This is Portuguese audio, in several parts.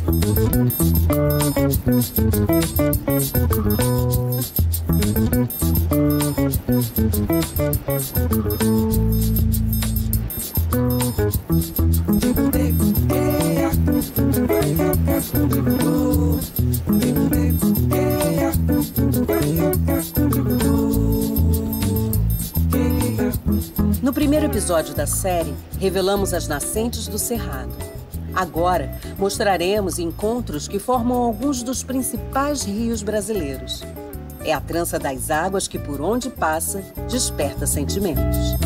No primeiro episódio da série, revelamos as nascentes do Cerrado. Agora, mostraremos encontros que formam alguns dos principais rios brasileiros. É a trança das águas que, por onde passa, desperta sentimentos.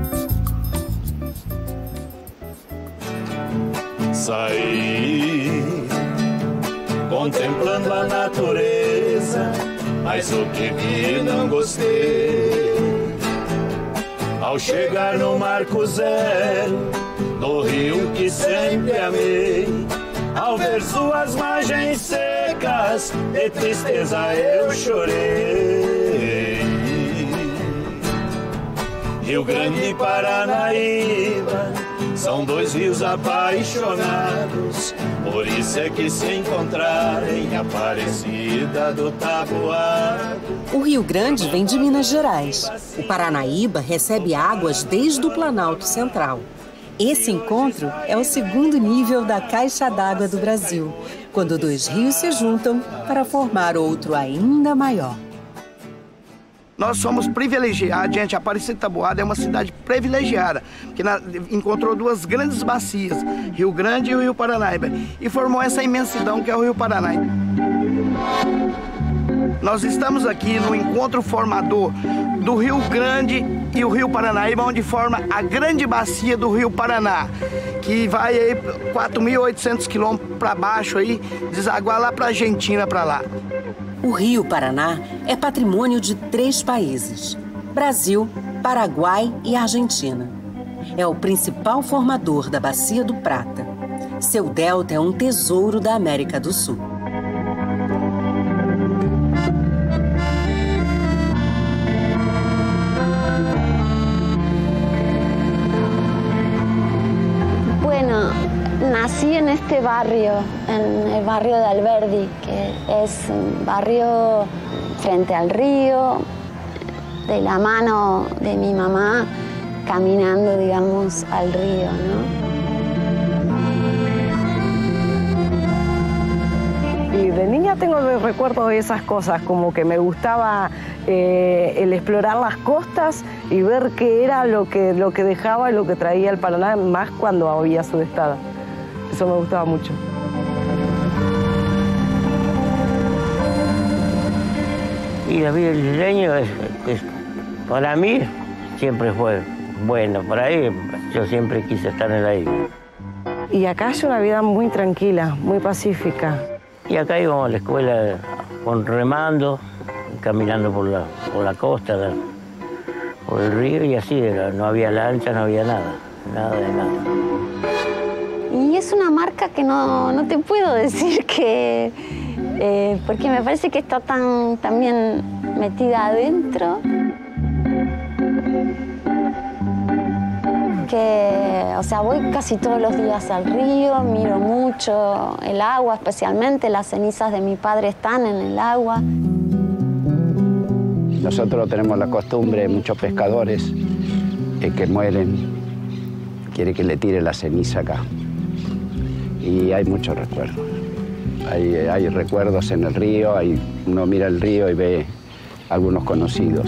Saí, contemplando a natureza, mas o que vi não gostei. Ao chegar no Marco Zero, no rio que sempre amei, ao ver suas margens secas, de tristeza eu chorei. Rio Grande e Paranaíba são dois rios apaixonados, por isso é que se encontraram em Aparecida do Taboado. O Rio Grande vem de Minas Gerais. O Paranaíba recebe águas desde o Planalto Central. Esse encontro é o segundo nível da caixa d'água do Brasil, quando dois rios se juntam para formar outro ainda maior. Nós somos privilegiados, gente. Aparecida do Taboado é uma cidade privilegiada, que encontrou duas grandes bacias, Rio Grande e o Rio Paranaíba, e formou essa imensidão que é o Rio Paranaíba. Nós estamos aqui no encontro formador do Rio Grande e o Rio Paranaíba, onde forma a grande bacia do Rio Paraná, que vai aí 4.800 quilômetros para baixo, aí, desaguar lá para a Argentina, para lá. O Rio Paraná é patrimônio de 3 países: Brasil, Paraguai e Argentina. É o principal formador da Bacia do Prata. Seu delta é um tesouro da América do Sul. Nací en este barrio, en el barrio de Alberdi, que es un barrio frente al río, de la mano de mi mamá, caminando, digamos, al río, ¿no? Y de niña tengo el recuerdo de esas cosas, como que me gustaba el explorar las costas y ver qué era lo que dejaba y lo que traía el Paraná, más cuando había sudestada. Eso me gustaba mucho. Y la vida del isleño para mí siempre fue bueno. Por ahí yo siempre quise estar en la isla. Y acá hay una vida muy tranquila, muy pacífica. Y acá íbamos a la escuela con remando, caminando por la costa, por el río, y así era. No había lancha, no había nada, nada de nada. Y es una marca que no te puedo decir que... porque me parece que está tan bien metida adentro. Que, o sea, voy casi todos los días al río, miro mucho el agua, especialmente las cenizas de mi padre están en el agua. Nosotros tenemos la costumbre, muchos pescadores que mueren, quiere que le tire la ceniza acá. Y hay muchos recuerdos. Hay recuerdos en el río, uno mira el río y ve algunos conocidos.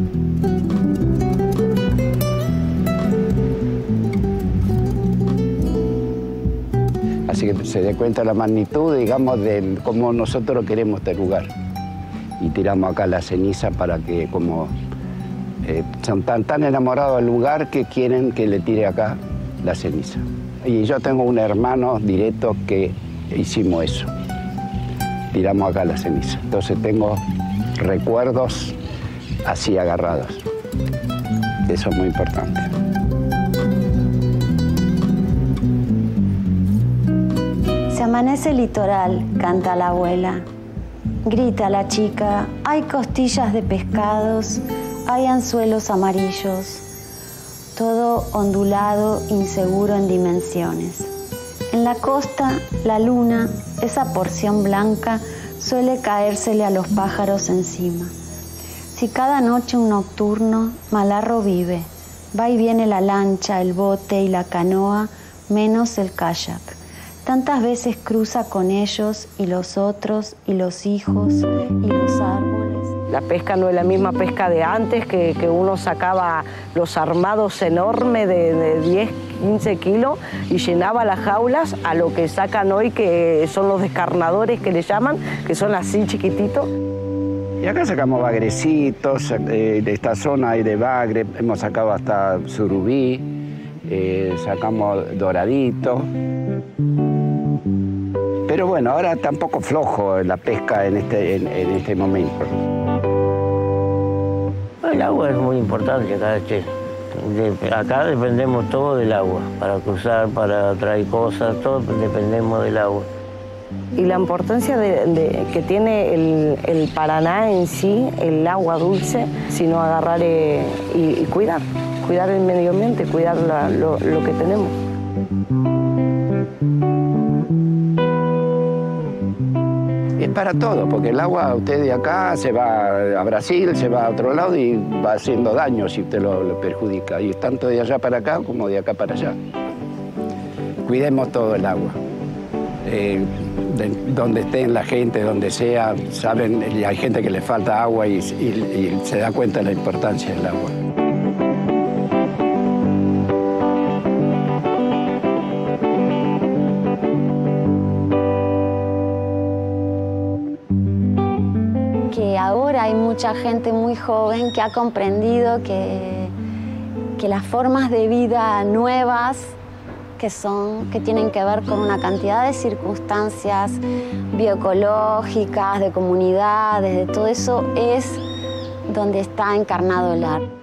Así que se dé cuenta la magnitud, digamos, de cómo nosotros queremos este lugar. Y tiramos acá la ceniza para que, como son tan enamorados del lugar que quieren que le tire acá la ceniza. Y yo tengo un hermano directo que hicimos eso. Tiramos acá la ceniza. Entonces tengo recuerdos así agarrados. Eso es muy importante. Se amanece el litoral, canta la abuela. Grita la chica, hay costillas de pescados, hay anzuelos amarillos. Todo ondulado, inseguro en dimensiones. En la costa, la luna, esa porción blanca, suele caérsele a los pájaros encima. Si cada noche un nocturno, Malarro vive, va y viene la lancha, el bote y la canoa, menos el kayak. Tantas veces cruza con ellos y los otros y los hijos y los árboles. La pesca no es la misma pesca de antes, que uno sacaba los armados enormes de 10, 15 kilos y llenaba las jaulas, a lo que sacan hoy, que son los descarnadores que le llaman, que son así chiquititos. Y acá sacamos bagrecitos, de esta zona hay de bagre, hemos sacado hasta surubí, sacamos doraditos. Pero bueno, ahora está un poco flojo la pesca en este momento. El agua es muy importante acá, che. Acá dependemos todo del agua. Para cruzar, para traer cosas, todo dependemos del agua. Y la importancia que tiene el Paraná en sí, el agua dulce, sino agarrar y cuidar el medio ambiente, cuidar lo que tenemos. Es para todo, porque el agua, usted de acá se va a Brasil, se va a otro lado y va haciendo daño si usted lo perjudica. Y tanto de allá para acá como de acá para allá. Cuidemos todo el agua. Donde estén la gente, donde sea, saben, y hay gente que le falta agua y se da cuenta de la importancia del agua. Ahora hay mucha gente muy joven que ha comprendido que las formas de vida nuevas que tienen que ver con una cantidad de circunstancias bioecológicas, de comunidades, de todo eso, es donde está encarnado el arte.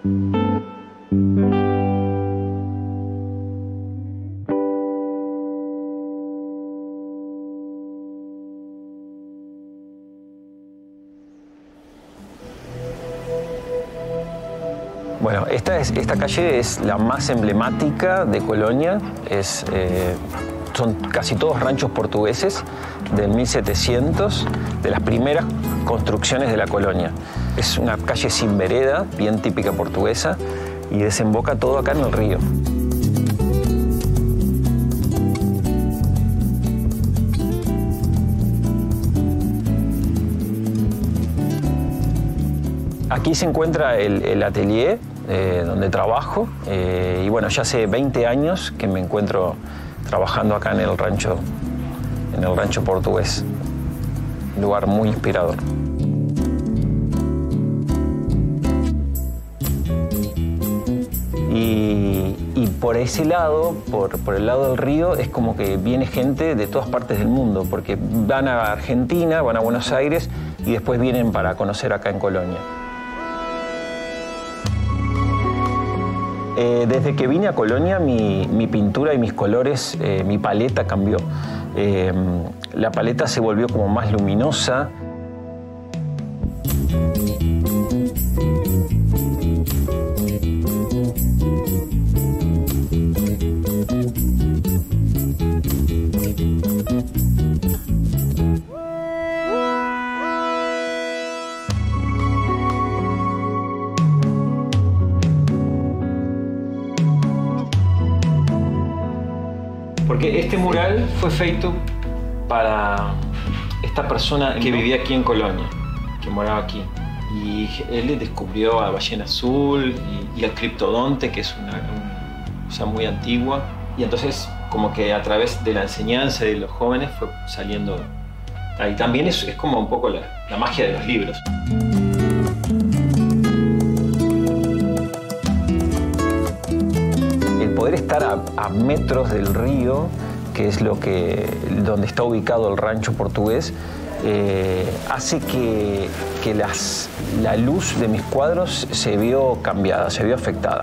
Bueno, esta calle es la más emblemática de Colonia. Son casi todos ranchos portugueses del 1700, de las primeras construcciones de la colonia. Es una calle sin vereda, bien típica portuguesa, y desemboca todo acá en el río. Aquí se encuentra el atelier donde trabajo y bueno, ya hace 20 años que me encuentro trabajando acá en el rancho portugués. Un lugar muy inspirador. Y por ese lado, por el lado del río, es como que viene gente de todas partes del mundo, porque van a Argentina, van a Buenos Aires y después vienen para conocer acá en Colonia. Desde que vine a Colonia, mi pintura y mis colores, mi paleta cambió. La paleta se volvió como más luminosa. Porque este mural fue feito para esta persona que vivía aquí en Colonia, que moraba aquí. Y él descubrió a ballena azul y al criptodonte, que es una cosa muy antigua. Y entonces, como que a través de la enseñanza de los jóvenes fue saliendo. Y también es como un poco la magia de los libros. Poder estar a metros del río, que es donde está ubicado el rancho portugués, hace que la luz de mis cuadros se vio cambiada, se vio afectada.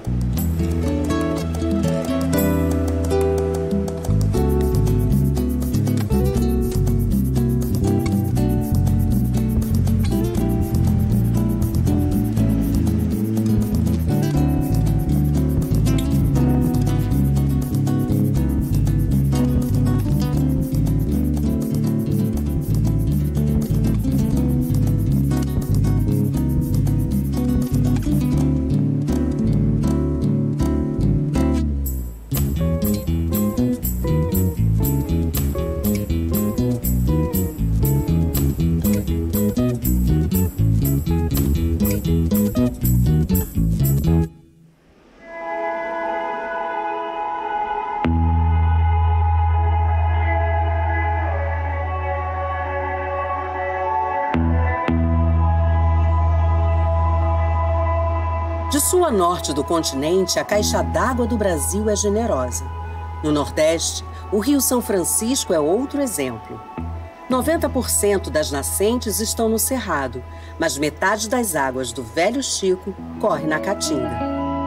sul a norte do continente, a caixa d'água do Brasil é generosa. No Nordeste, o Rio São Francisco é outro exemplo. 90% das nascentes estão no Cerrado, mas metade das águas do Velho Chico corre na Caatinga.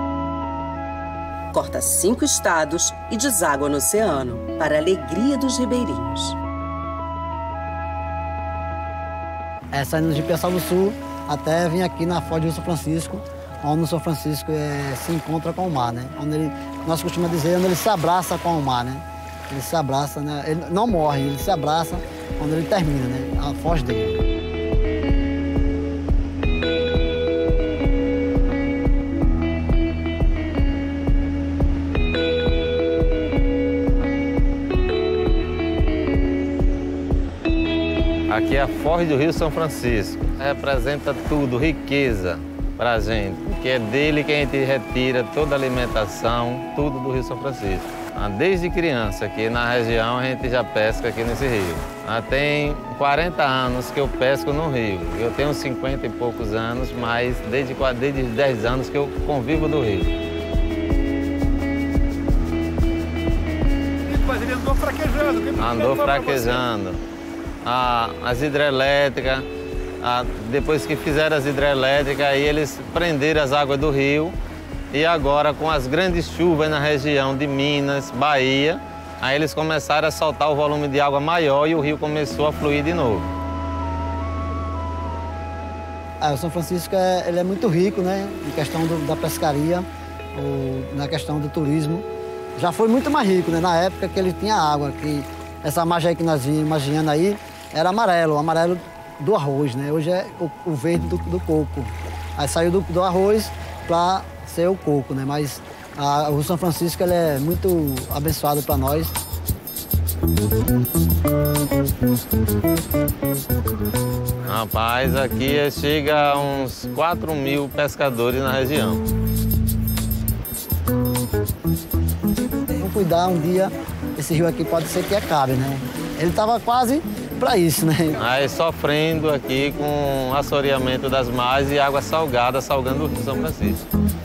Corta 5 estados e deságua no oceano, para a alegria dos ribeirinhos. Saindo de Piaçabuçu até vir aqui na Foz do Rio São Francisco, onde o São Francisco se encontra com o mar, né? Onde ele, nós costumamos dizer, onde ele se abraça com o mar, né? Ele se abraça, né? Ele não morre, ele se abraça quando ele termina, né? A foz dele. Aqui é a Foz do Rio São Francisco. Representa tudo, riqueza para a gente, porque é dele que a gente retira toda a alimentação, tudo do Rio São Francisco. Desde criança, aqui na região, a gente já pesca aqui nesse rio. Tem 40 anos que eu pesco no rio. Eu tenho 50 e poucos anos, mas desde 10 anos que eu convivo do rio. Mas ele andou fraquejando. Andou fraquejando. As hidrelétricas, depois que fizeram as hidrelétricas, aí eles prenderam as águas do rio e agora com as grandes chuvas na região de Minas, Bahia, aí eles começaram a soltar o volume de água maior e o rio começou a fluir de novo. O São Francisco ele é muito rico, né, em questão da pescaria, na questão do turismo. Já foi muito mais rico, né, na época que ele tinha água, que essa margem aí que nós vimos imaginando aí era amarelo, o amarelo do arroz, né? Hoje é o verde do coco. Aí saiu do arroz para ser o coco, né? Mas o São Francisco ele é muito abençoado para nós. Rapaz, aqui chega a uns 4.000 pescadores na região. Vamos cuidar um dia, esse rio aqui pode ser que acabe, né? Ele estava quase para isso, né? Aí sofrendo aqui com assoreamento das margens e água salgada, salgando o Rio São Francisco.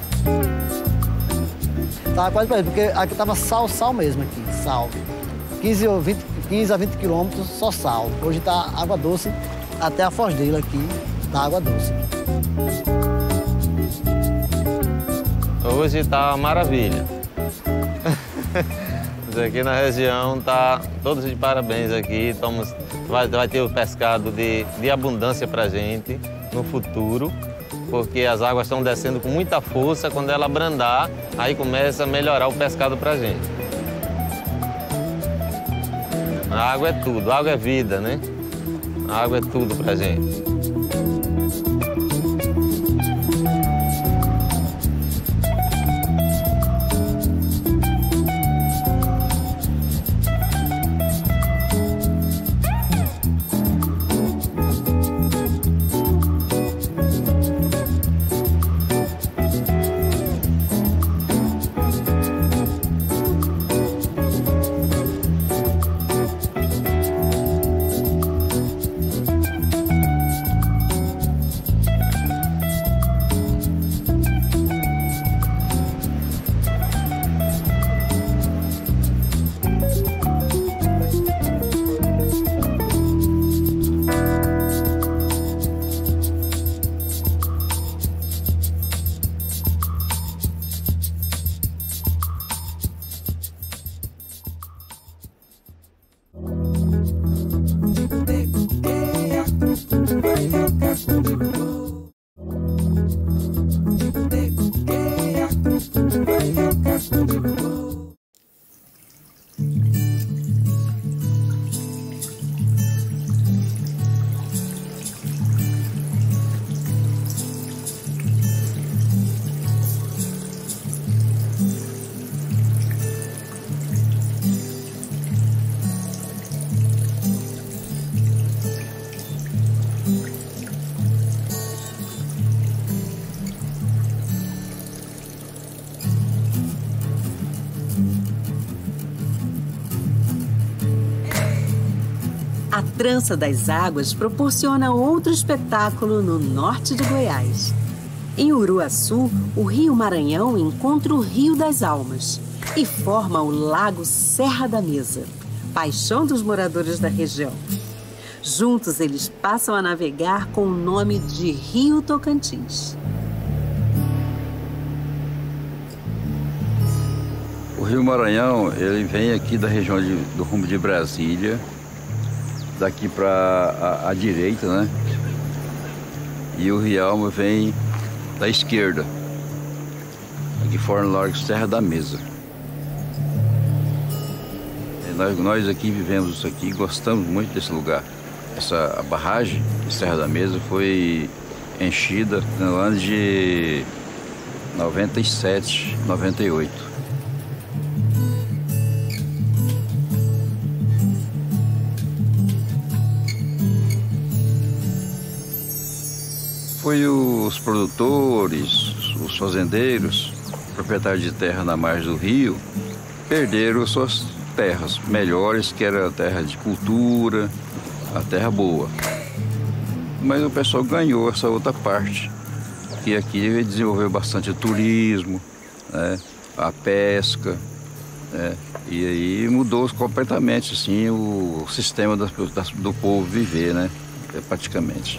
Estava quase para isso, porque aqui estava sal mesmo aqui, sal. 15 a 20 quilômetros, só sal. Hoje está água doce, até a foz dele aqui está água doce. Hoje está uma maravilha. Aqui na região tá todos de parabéns aqui. Vai ter o pescado de abundância para a gente no futuro, porque as águas estão descendo com muita força. Quando ela abrandar, aí começa a melhorar o pescado para a gente. A água é tudo, a água é vida, né? A água é tudo para a gente. A Trança das Águas proporciona outro espetáculo no norte de Goiás. Em Uruaçu, o Rio Maranhão encontra o Rio das Almas e forma o Lago Serra da Mesa, paixão dos moradores da região. Juntos, eles passam a navegar com o nome de Rio Tocantins. O Rio Maranhão, ele vem aqui da região do rumo de Brasília, daqui para a direita, né? E o Rio Alma vem da esquerda, aqui forma o Lago Serra da Mesa. Nós aqui vivemos isso aqui, gostamos muito desse lugar. A barragem de Serra da Mesa foi enchida no ano de 97, 98. Foi os produtores, os fazendeiros, proprietários de terra na margem do rio, perderam suas terras melhores, que era a terra de cultura, a terra boa. Mas o pessoal ganhou essa outra parte, que aqui desenvolveu bastante turismo, né, a pesca, né, e aí mudou completamente assim, o sistema do povo viver, né, praticamente.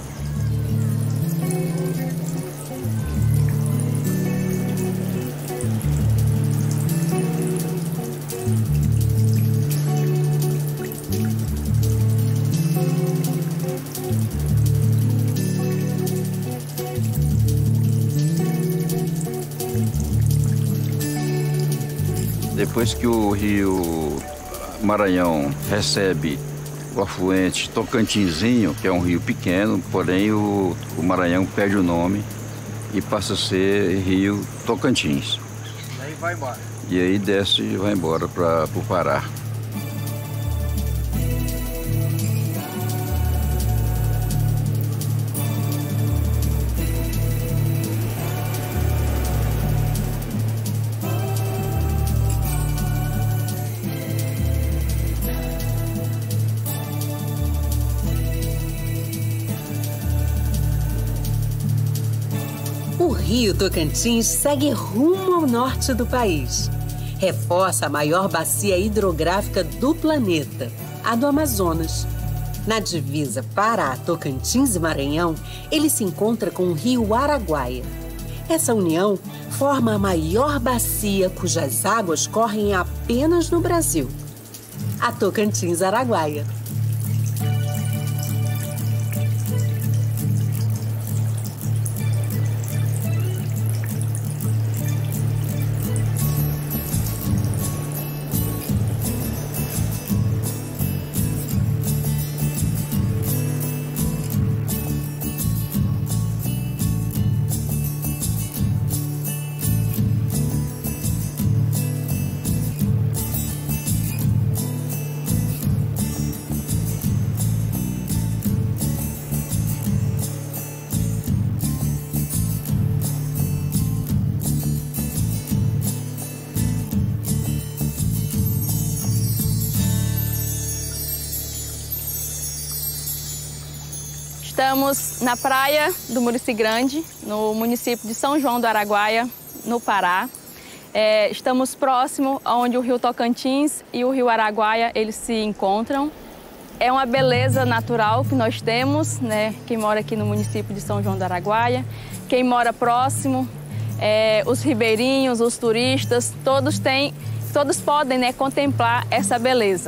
Depois que o Rio Maranhão recebe o afluente Tocantinzinho, que é um rio pequeno, porém o Maranhão perde o nome e passa a ser Rio Tocantins. E aí vai embora. E aí desce e vai embora para o Pará. O Rio Tocantins segue rumo ao norte do país. Reforça a maior bacia hidrográfica do planeta, a do Amazonas. Na divisa Pará, Tocantins e Maranhão, ele se encontra com o Rio Araguaia. Essa união forma a maior bacia cujas águas correm apenas no Brasil, a Tocantins Araguaia. Estamos na praia do Murici Grande, no município de São João do Araguaia, no Pará. Estamos próximo onde o Rio Tocantins e o Rio Araguaia eles se encontram. É uma beleza natural que nós temos, né? Quem mora aqui no município de São João do Araguaia, quem mora próximo, os ribeirinhos, os turistas, todos podem, né, contemplar essa beleza.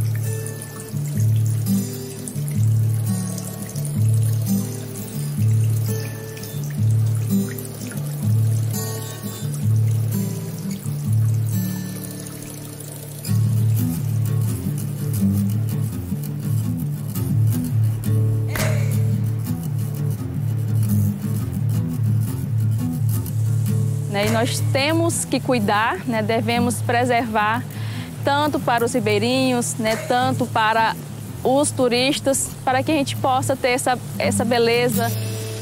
E nós temos que cuidar, né, devemos preservar tanto para os ribeirinhos, né, tanto para os turistas, para que a gente possa ter essa beleza,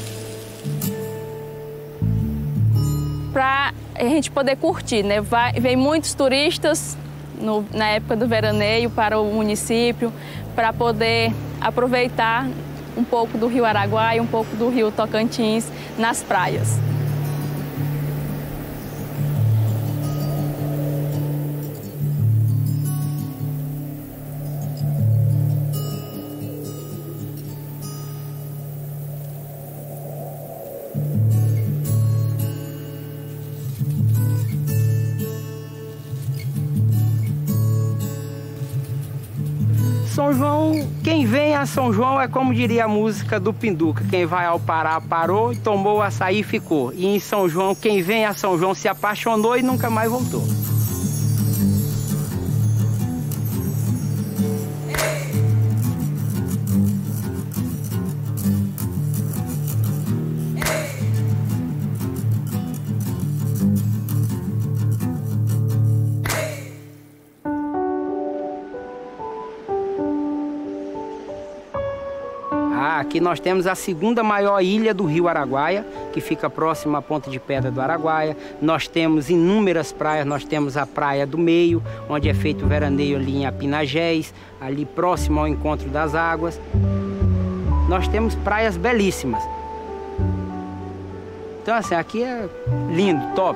para a gente poder curtir, né? Vem muitos turistas na época do veraneio para o município, para poder aproveitar um pouco do Rio Araguaia, um pouco do Rio Tocantins nas praias. São João, quem vem a São João é como diria a música do Pinduca, quem vai ao Pará parou, tomou o açaí e ficou. E em São João, quem vem a São João se apaixonou e nunca mais voltou. Aqui nós temos a segunda maior ilha do Rio Araguaia, que fica próxima à Ponta de Pedra do Araguaia. Nós temos inúmeras praias, nós temos a Praia do Meio, onde é feito o veraneio ali em Apinagés, ali próximo ao encontro das águas. Nós temos praias belíssimas. Então assim, aqui é lindo, top.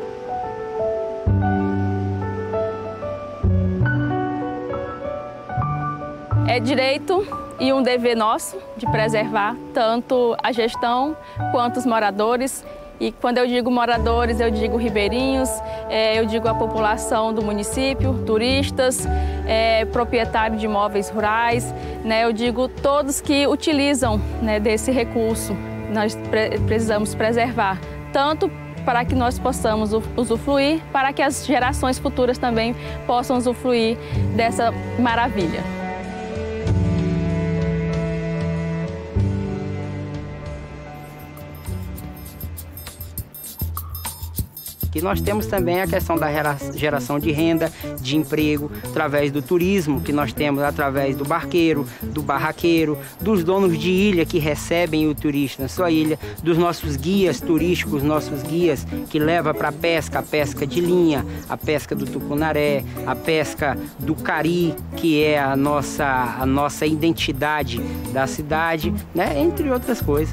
É direito e um dever nosso de preservar tanto a gestão quanto os moradores. E quando eu digo moradores, eu digo ribeirinhos, eu digo a população do município, turistas, proprietários de imóveis rurais, né, eu digo todos que utilizam, né, desse recurso. Nós precisamos preservar, tanto para que nós possamos usufruir, para que as gerações futuras também possam usufruir dessa maravilha. E nós temos também a questão da geração de renda, de emprego, através do turismo, que nós temos através do barqueiro, do barraqueiro, dos donos de ilha que recebem o turista na sua ilha, dos nossos guias turísticos, nossos guias que levam para a pesca de linha, a pesca do tucunaré, a pesca do cari, que é a nossa identidade da cidade, né? Entre outras coisas.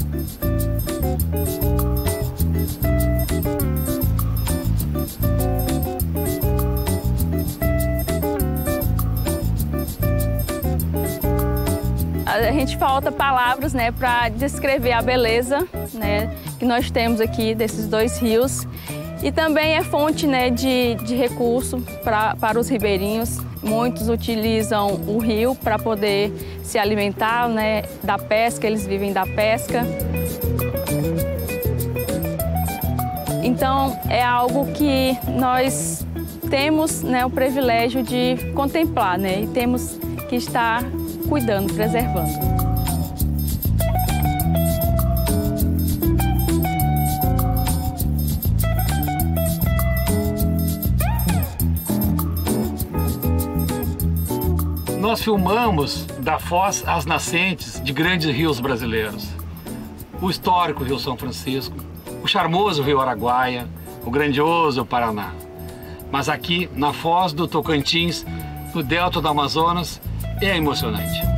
A gente falta palavras, né, para descrever a beleza, né, que nós temos aqui desses dois rios. E também é fonte, né, de recurso para os ribeirinhos. Muitos utilizam o rio para poder se alimentar, né, da pesca, eles vivem da pesca. Então é algo que nós temos, né, o privilégio de contemplar, né, e temos que estar cuidando, preservando. Nós filmamos da foz às nascentes de grandes rios brasileiros. O histórico Rio São Francisco, o charmoso Rio Araguaia, o grandioso Paraná. Mas aqui, na foz do Tocantins, no delta do Amazonas, é emocionante.